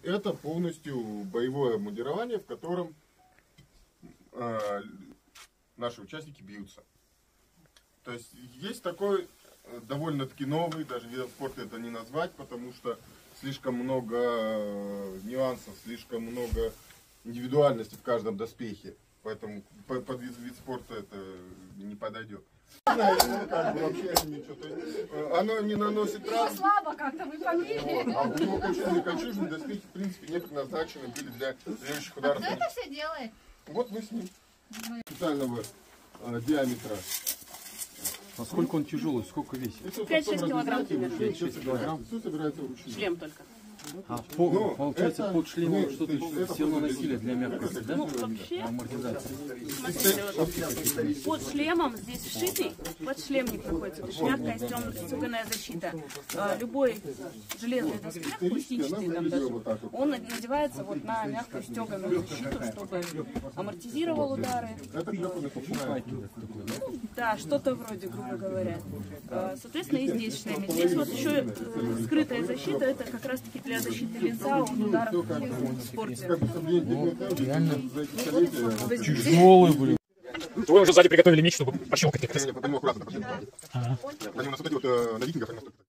это полностью боевое мундирование, в котором наши участники бьются. То есть есть такой довольно-таки новый, даже видом спорта это не назвать, потому что слишком много нюансов, слишком много индивидуальности в каждом доспехе. Поэтому под вид спорта это не подойдет. Оно не наносит травм. Слабо как-то вы помили. А у него кольчужные доспехи, в принципе, не предназначены были для режущих ударов. Кто это все делает? Вот мы с ним. Специального диаметра. Насколько он тяжелый, сколько весит? 5-6 килограмм примерно. 5-6 килограмм. Все собирается вручную. Шлем только. А получается, под шлемом что-то все равно носили для мягкости, да? Ну, вообще, Амортизации. под шлемом здесь вшитый подшлемник находится. То есть мягкая стеганая защита. Любой железный доспех, пластичный там даже, он надевается вот на мягкую стеганую защиту, чтобы амортизировал удары. Да, что-то вроде, грубо говоря. Соответственно, и здесь шлемы. Здесь вот еще скрытая защита, это как раз таки для защиты лица от ударов в спорте. Реально тяжелый, блин. Вы уже сзади приготовили меч, чтобы пощелкать. Потому аккуратно, на викингов